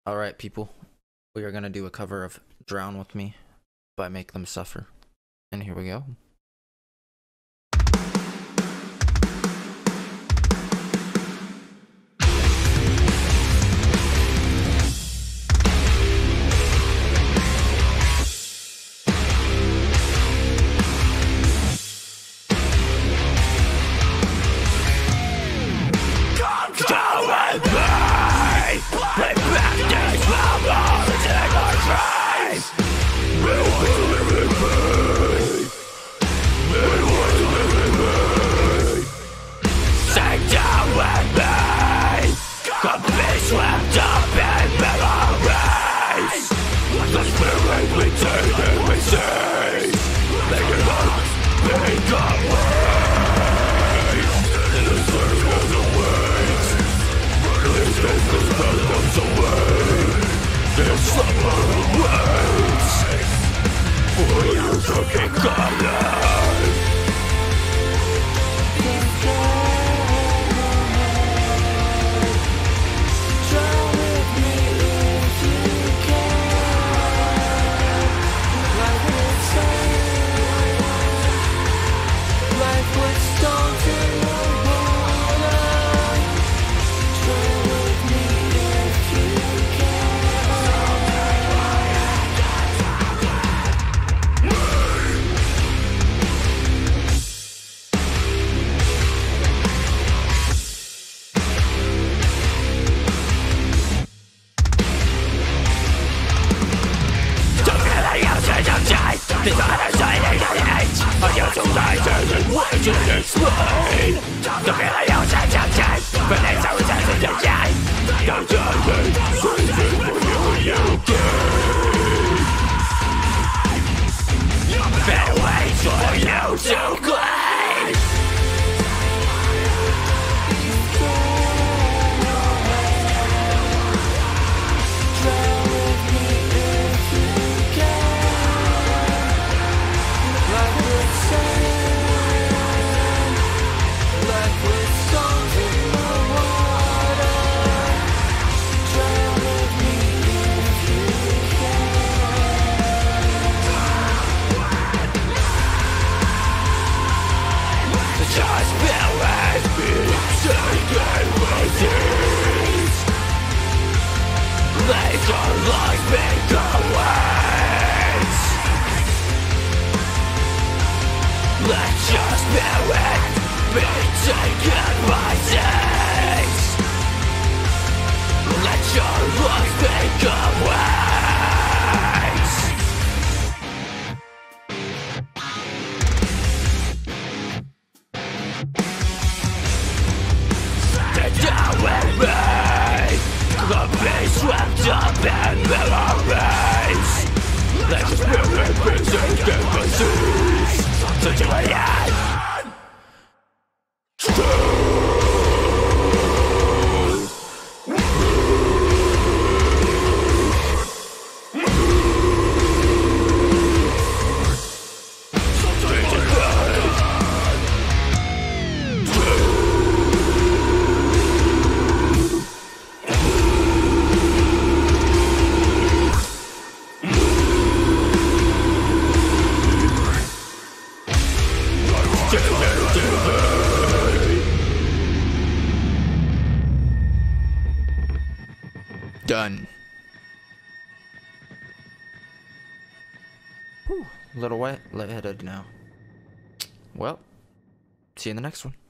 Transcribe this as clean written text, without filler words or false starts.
Alright, people. We are going to do a cover of Drown With Me by Make Them Suffer. And here we go. Swept up in memories. The spirit we take and we see, making us become waves. In the circle of the waves, these faces put us away. This summer waits for you to keep coming. To explain, don't feel like you're change, but it's always time to change. Don't tell me, something for you gain. Better wait for you to claim. Drown with me if you can, like the sand. Just bear with me, taken with ease. Let your life become waves. Let your spirit be taken by ease. Let your life become waves. Be swept up in memories. Let the spirit be taken by seas. Such a end. Done. Whew, a little lightheaded now. Well, see you in the next one.